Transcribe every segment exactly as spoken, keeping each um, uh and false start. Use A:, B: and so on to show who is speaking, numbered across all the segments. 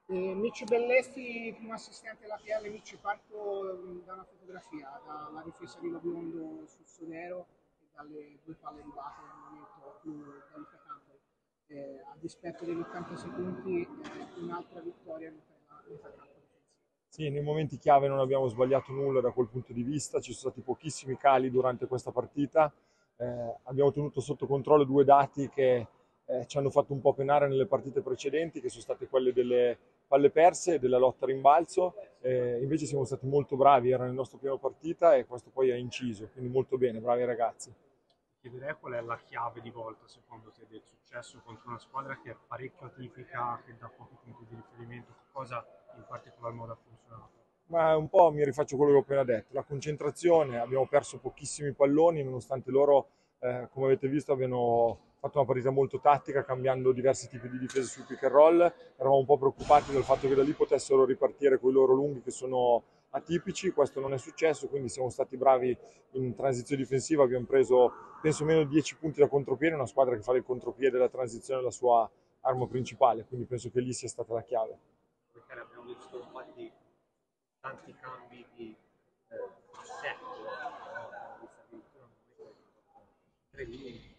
A: Eh, Mici Bellesti, primo assistente della P L. Mici, parto mm, da una fotografia, dalla difesa di Lobiondo sul Sodero e dalle due palle rubate nel momento più da Luca Campoli. Eh, a dispetto degli ottanta secondi, eh, un'altra vittoria nel metà campo difensivo.
B: Sì, nei momenti chiave non abbiamo sbagliato nulla da quel punto di vista, ci sono stati pochissimi cali durante questa partita, eh, abbiamo tenuto sotto controllo due dati che eh, ci hanno fatto un po' penare nelle partite precedenti, che sono state quelle delle palle perse e della lotta a rimbalzo, eh, invece siamo stati molto bravi, era nel nostro primo partita e questo poi ha inciso, quindi molto bene, bravi ragazzi.
C: Chiederei qual è la chiave di volta secondo te del successo contro una squadra che è parecchio atipica, che dà pochi punti di riferimento, cosa in particolar modo ha funzionato?
B: Ma un po' mi rifaccio quello che ho appena detto, la concentrazione, abbiamo perso pochissimi palloni nonostante loro, eh, come avete visto, abbiano fatto una partita molto tattica cambiando diversi tipi di difese sul pick and roll, eravamo un po' preoccupati del fatto che da lì potessero ripartire quei loro lunghi che sono atipici, questo non è successo, quindi siamo stati bravi in transizione difensiva, abbiamo preso penso meno di dieci punti da contropiede, una squadra che fa del contropiede della transizione la sua arma principale, quindi penso che lì sia stata la chiave.
C: Perché abbiamo visto un po' di tanti cambi di eh, assetto, abbiamo visto addirittura un momento con tre linee,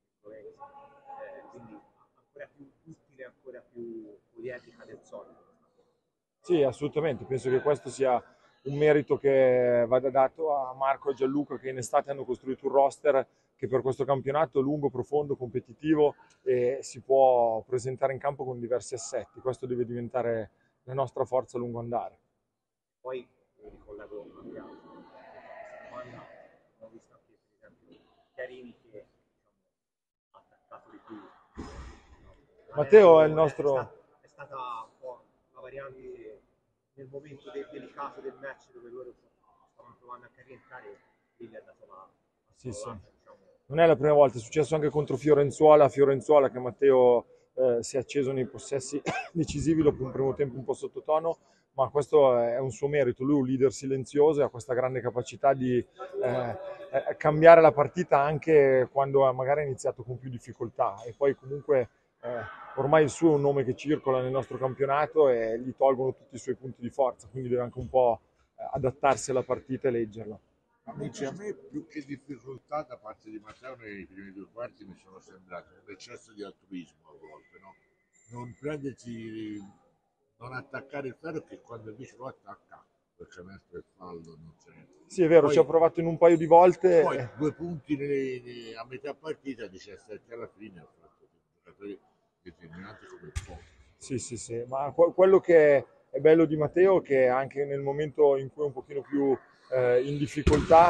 C: eh, quindi ancora più utile, ancora più polietica del solito.
B: Sì, assolutamente, penso che questo sia un merito che vada dato a Marco e Gianluca che in estate hanno costruito un roster che per questo campionato è lungo, profondo, competitivo e si può presentare in campo con diversi assetti. Questo deve diventare la nostra forza a lungo andare.
C: Poi mi ricollego anche a questa domanda, ho visto anche per esempio Chiarini che diciamo, ha attaccato di più. No?
B: Matteo è il
C: Adesso è, è,
B: nostro...
C: stata, è stata un po' una variante nel momento del delicato del match dove loro stavano provando anche a rientrare, lì gli ha dato la, la
B: Sì, sì.
C: spallata, diciamo.
B: Non è la prima volta, è successo anche contro Fiorenzuola, Fiorenzuola che Matteo eh, si è acceso nei possessi decisivi dopo un primo tempo un po' sottotono, ma questo è un suo merito, lui è un leader silenzioso e ha questa grande capacità di eh, eh, cambiare la partita anche quando magari ha iniziato con più difficoltà e poi comunque eh, ormai il suo è un nome che circola nel nostro campionato e gli tolgono tutti i suoi punti di forza, quindi deve anche un po' eh, adattarsi alla partita e leggerla.
D: Amici, a me più che difficoltà da parte di Matteo nei primi due quarti mi sono sembrati un eccesso di altruismo a volte, no? Non prenderci, non attaccare il ferro che quando invece lo attacca quel canestro e fallo non c'è.
B: Sì, è vero, ci ho
D: Poi,
B: provato in un paio di volte.
D: poi
B: eh,
D: due punti nei- nei- a metà partita, diciassette alla fine, ha fatto dei giocatori determinanti come pochi.
B: Sì, sì, sì, ma que- quello che è bello di Matteo è che anche nel momento in cui è un pochino più eh, in difficoltà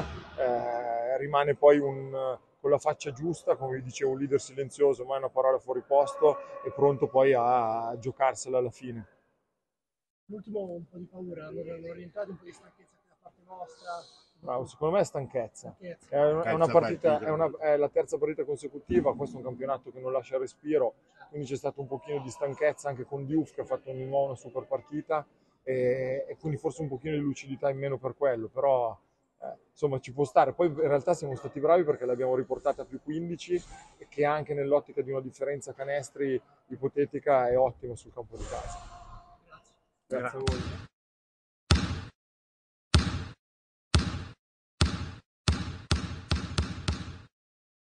B: eh, rimane poi un, con la faccia giusta, come vi dicevo, un leader silenzioso, mai una parola fuori posto e pronto poi a, a giocarsela alla fine.
A: L'ultimo un po' di paura, hanno hanno orientato un po' di stanchezza anche da parte nostra,
B: Bravo, secondo me è stanchezza.
A: stanchezza.
B: È un- è una
D: Terza
B: partita, è,
D: partita.
B: una- è la terza partita consecutiva, questo è un campionato che non lascia respiro, quindi c'è stato un pochino di stanchezza anche con Diouf che ha fatto di nuovo una super partita e, e quindi forse un pochino di lucidità in meno per quello, però eh, insomma ci può stare. Poi in realtà siamo stati bravi perché l'abbiamo riportata a più quindici e che anche nell'ottica di una differenza canestri ipotetica è ottima sul campo di casa.
A: Grazie.
B: Grazie a voi.